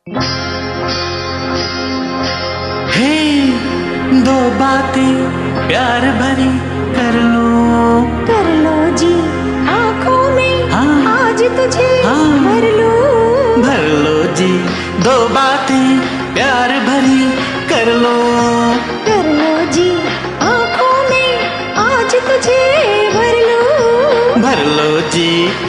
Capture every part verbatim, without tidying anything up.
हे दो बातें प्यार भरी कर लो, कर लो जी आँखों में, हाँ, आज तुझे हाँ, भर लो, भर लो जी। दो बातें प्यार भरी कर लो, कर लो जी आँखों में, आज तुझे भर लो, भर लो जी।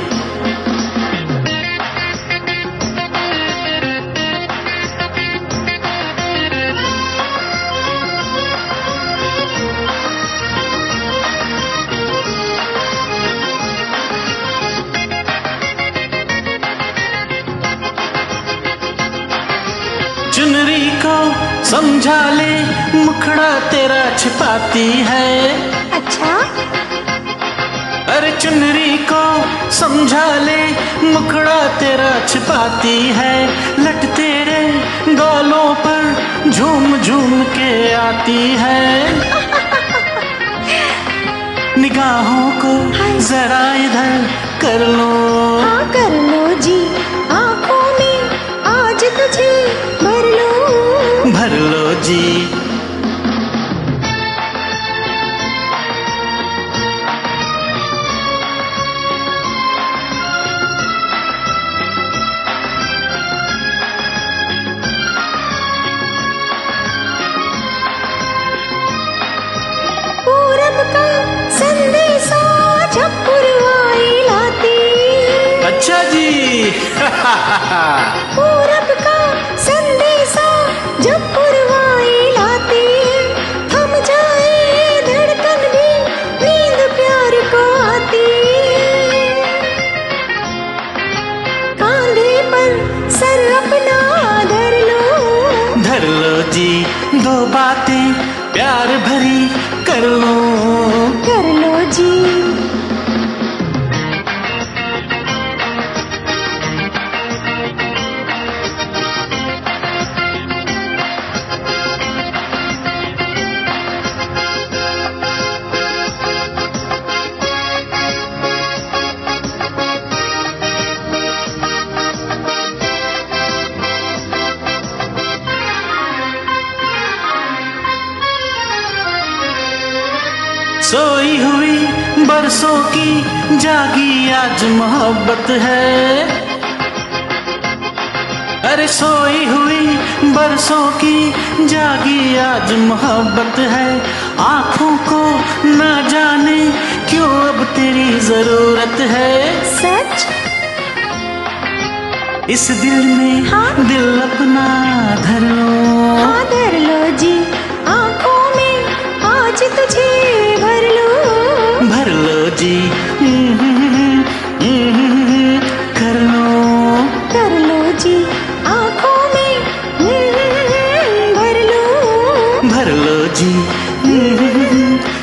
चुनरी को समझा ले, मुखड़ा तेरा छिपाती है। अच्छा, अरे चुनरी को समझा ले, मुखड़ा तेरा छिपाती है। लट तेरे गालों पर झूम झूम के आती है। निगाहों को जरा इधर कर लो, हाँ कर लो जी आँखों में, आज तुझे भर लो, भर लो जी। पूरब का संदेशा जब पुरवाई लाती, अच्छा जी। पूरब का संदेशा जब पुरवाई लाती, थम जाए धड़कन भी, नींद प्यार को आती। कांधे पर सर अपना धर लो, धर लो जी। दो बातें प्यार भरी कर लो, कर लो जी। सोई हुई बरसों की जागी आज मोहब्बत है। अरे सोई हुई बरसों की जागी आज मोहब्बत है। आंखों को ना जाने क्यों अब तेरी जरूरत है। सच, इस दिल में, हाँ, दिल अपना धर लो, हाँ धर लो जी आँखों में, आज तुझे भर लो, भर लो जी। कर लो, कर लो जी आँखों में, भर लो, भर लो जी।